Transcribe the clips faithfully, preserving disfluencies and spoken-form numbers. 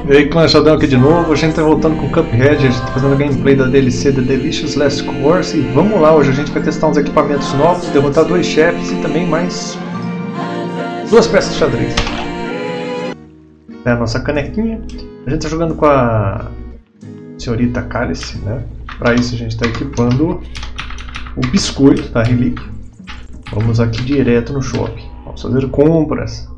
E aí, clã Sheldon aqui de novo, a gente tá voltando com o Cuphead, a gente tá fazendo a gameplay da D L C The Delicious Last Course e vamos lá, hoje a gente vai testar uns equipamentos novos, derrotar dois chefes e também mais duas peças de xadrez. É a nossa canequinha, a gente tá jogando com a senhorita Cálice, né? Para isso a gente tá equipando o biscoito da relíquia. Vamos aqui direto no shopping, vamos fazer compras.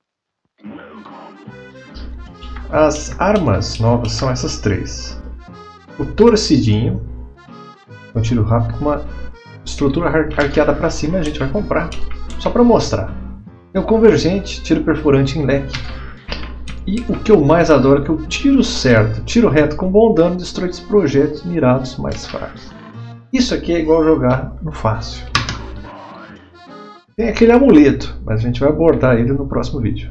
As armas novas são essas três. O torcidinho, um tiro rápido com uma estrutura arqueada para cima, a gente vai comprar, só para mostrar. É o convergente, tiro perfurante em leque. E o que eu mais adoro é que o tiro certo, tiro reto com bom dano, destrói os projetos mirados mais fracos. Isso aqui é igual jogar no fácil. Tem aquele amuleto, mas a gente vai abordar ele no próximo vídeo.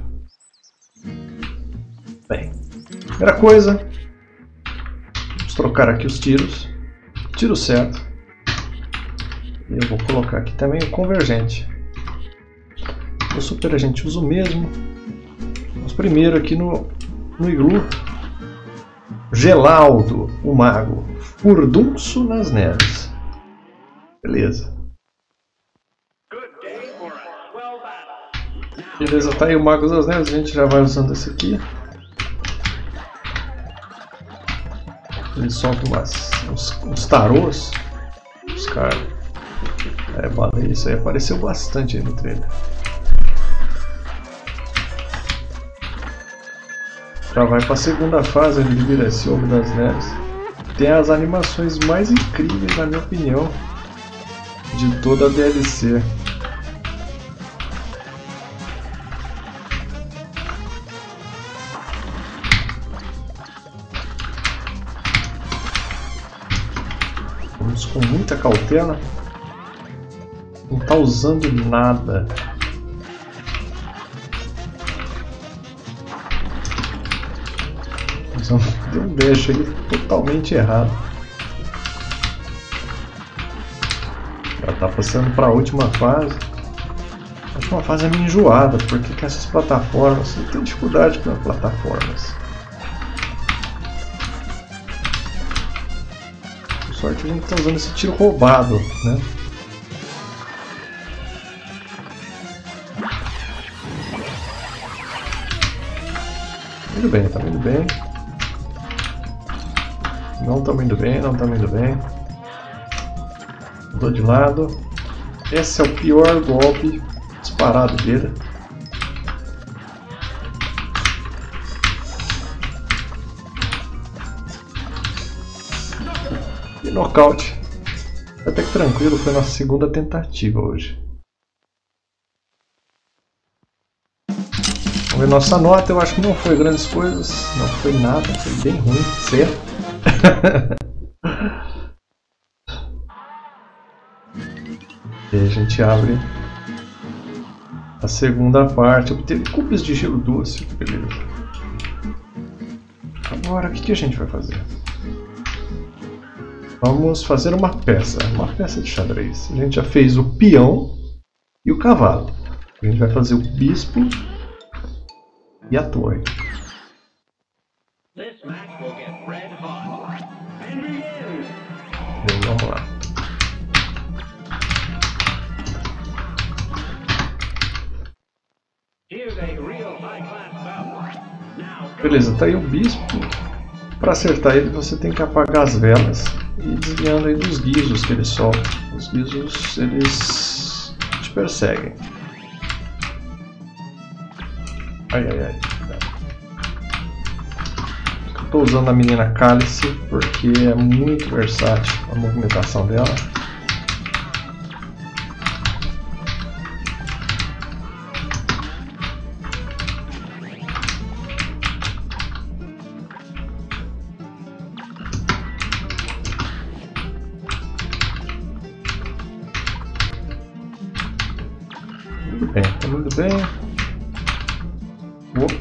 Bem, primeira coisa, vamos trocar aqui os tiros, tiro certo, e eu vou colocar aqui também o convergente. O super a gente usa o mesmo. Vamos primeiro aqui no, no iglu, Gelaldo, o mago, furdunço nas neves, beleza. Beleza, tá aí o mago das neves, a gente já vai usando esse aqui. Ele solta umas, uns, uns tarôs. Os caras. É, baleia, isso aí apareceu bastante aí no trailer. Já vai para a segunda fase, ele vira esse Ovo das Neves. Tem as animações mais incríveis, na minha opinião, de toda a D L C. Com muita cautela, não está usando nada. Deu um dash aí totalmente errado. Já está passando para a última fase. A última fase é meio enjoada, porque com essas plataformas, eu tenho dificuldade com as plataformas. Sorte a gente está usando esse tiro roubado, né? Indo bem, tá indo bem. Não tá indo bem, não tá indo bem. Mudou de lado. Esse é o pior golpe disparado dele. E nocaute. Até que tranquilo, foi a nossa segunda tentativa hoje. Vamos ver nossa nota, eu acho que não foi grandes coisas, não foi nada, foi bem ruim, certo? E aí a gente abre a segunda parte, obteve cubos de gelo doce, beleza. Agora o que, que a gente vai fazer? Vamos fazer uma peça, uma peça de xadrez. A gente já fez o peão e o cavalo. A gente vai fazer o bispo e a torre. Bem, vamos lá. Beleza, tá aí o bispo. Para acertar ele você tem que apagar as velas e ir desviando aí dos guizos que ele solta. Os guizos, eles te perseguem. Ai ai ai. Estou usando a menina Cálice porque é muito versátil a movimentação dela. Tudo bem, tá muito bem. Oh.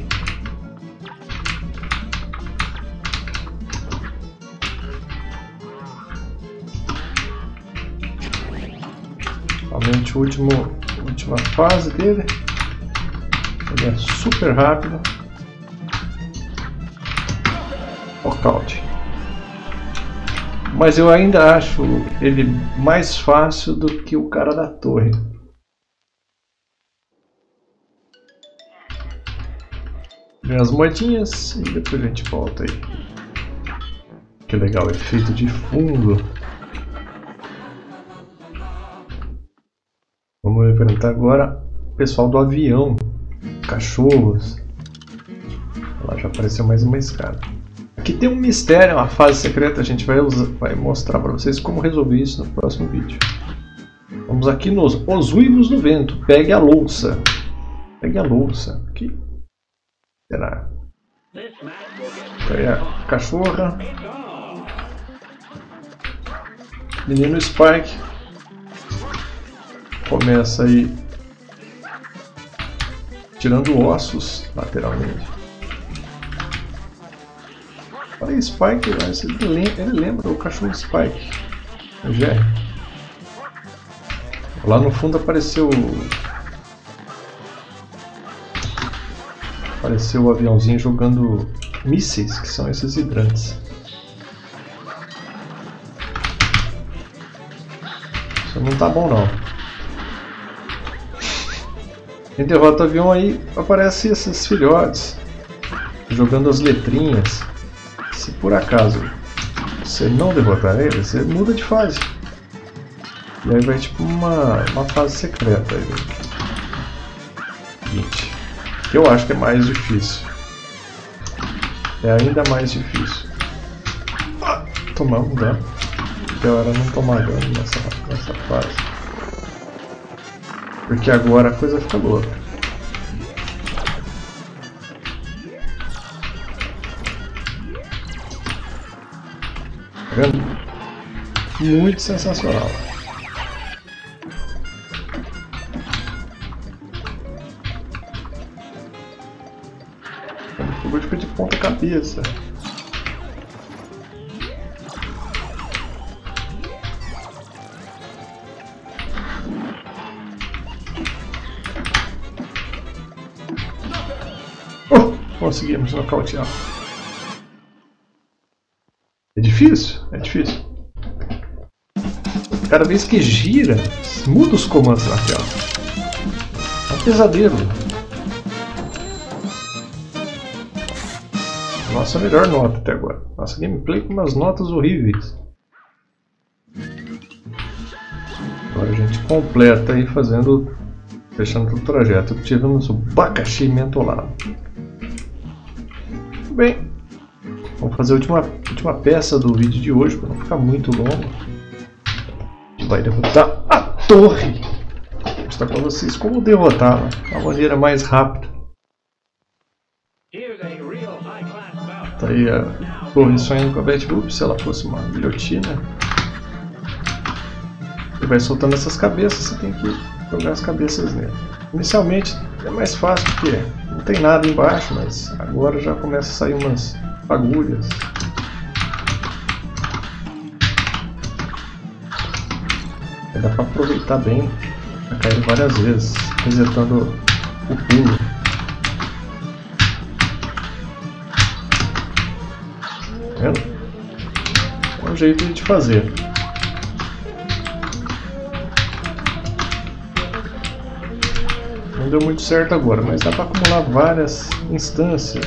Somente o último, a última fase dele. Ele é super rápido. Knockout. Mas eu ainda acho ele mais fácil do que o cara da torre. Ganha as moedinhas e depois a gente volta aí. Que legal, efeito de fundo. Vamos enfrentar agora o pessoal do avião. Cachorros. Lá já apareceu mais uma escada. Aqui tem um mistério, uma fase secreta. A gente vai, usar, vai mostrar para vocês como resolver isso no próximo vídeo. Vamos aqui nos Os Uivos do Vento. Pegue a louça. Pegue a louça. Aqui. Será? Aí a cachorra. Menino Spike. Começa aí tirando ossos lateralmente. Olha aí, Spike, ele lembra, ele lembra o cachorro Spike. O Jerry. Lá no fundo apareceu apareceu o aviãozinho jogando mísseis, que são esses hidrantes. Isso não tá bom não. Quem derrota o avião aí aparece esses filhotes jogando as letrinhas. Se por acaso você não derrotar ele, você muda de fase. E aí vai tipo uma, uma fase secreta aí. vinte. Que eu acho que é mais difícil. É ainda mais difícil. Ah, tomar um dano. Até hora não tomar dano nessa, nessa fase. Porque agora a coisa fica louca. Tá vendo? Muito sensacional. Pegou de pé de ponta cabeça. Conseguimos nocautear. É difícil? É difícil. Cada vez que gira, muda os comandos na tela. É um pesadelo. Nossa melhor nota até agora. Nossa gameplay com umas notas horríveis. Agora a gente completa aí fazendo, fechando todo o trajeto. Tivemos o abacaxi mentolado. Bem, vamos fazer a última, última peça do vídeo de hoje, para não ficar muito longo. A gente vai derrotar a torre. Vou mostrar para vocês como derrotá-la de uma maneira mais rápida. Tá aí a torre sonhando com a Betty Boop, se ela fosse uma guilhotina. E vai soltando essas cabeças, você tem que jogar as cabeças nele. Inicialmente é mais fácil porque não tem nada embaixo, mas agora já começa a sair umas fagulhas. Aí dá para aproveitar bem para cair várias vezes, resetando o pulo. Tá vendo? É um jeito de fazer. Não deu muito certo agora, mas dá para acumular várias instâncias.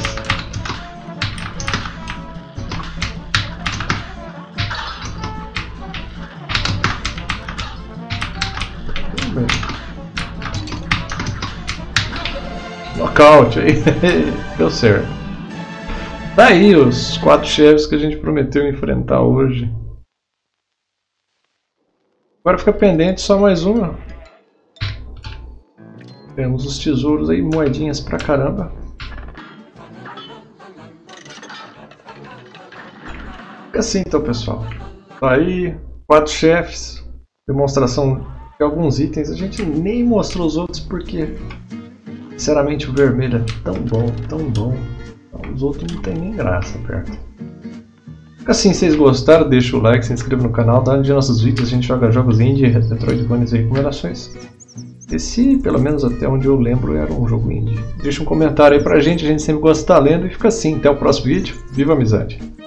Tudo bem. Knockout aí. Deu certo. Tá aí os quatro chefes que a gente prometeu enfrentar hoje. Agora fica pendente só mais uma. Temos os tesouros aí, moedinhas pra caramba. Fica assim então, pessoal. Tá aí, quatro chefes. Demonstração de alguns itens. A gente nem mostrou os outros porque, sinceramente, o vermelho é tão bom, tão bom. Os outros não tem nem graça perto. Fica assim, se vocês gostaram, deixa o like, se inscreva no canal, dá um de nossos vídeos. A gente joga jogos indie, Metroidvanias e recomendações. Esse, pelo menos até onde eu lembro, era um jogo indie. Deixa um comentário aí pra gente, a gente sempre gosta de estar lendo. E fica assim, até o próximo vídeo. Viva a amizade!